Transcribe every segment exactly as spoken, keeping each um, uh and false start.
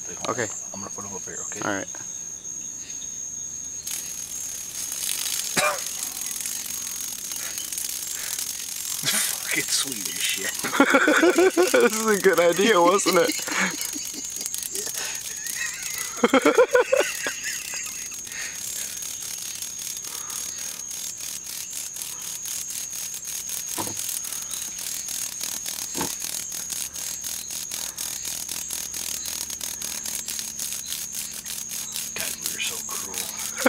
something. Hold Okay. on. I'm gonna put them up here, okay? All right. Fucking sweet as shit. This is a good idea, wasn't it? God, we were so cruel.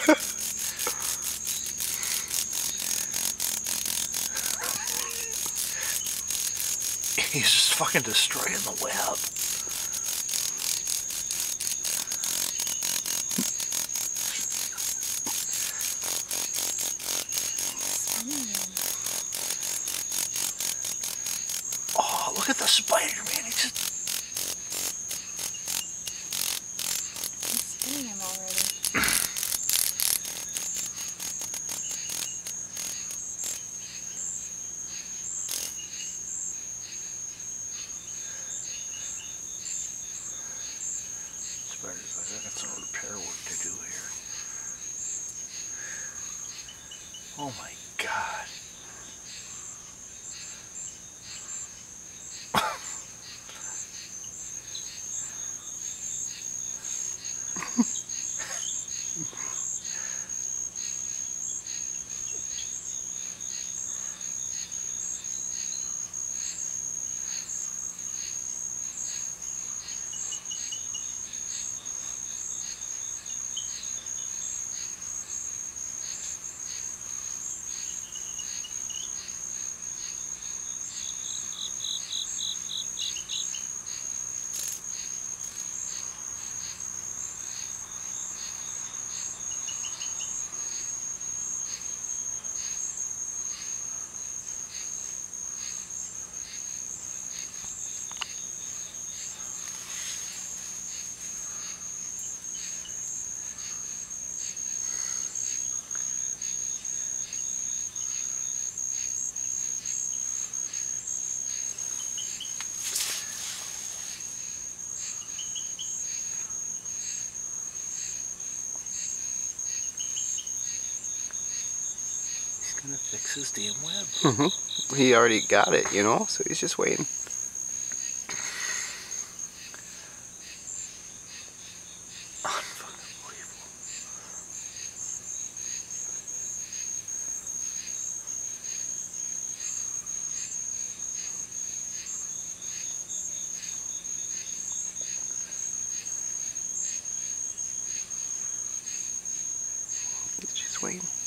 He's just fucking destroying the web. Oh, look at the spider, man. He's just... He's spinning him already. Spider's like, I got some repair work to do here. Oh my God. He's gonna fix his damn web. Mm-hmm. He already got it, you know, so he's just waiting. Unfucking-believable. He's just waiting.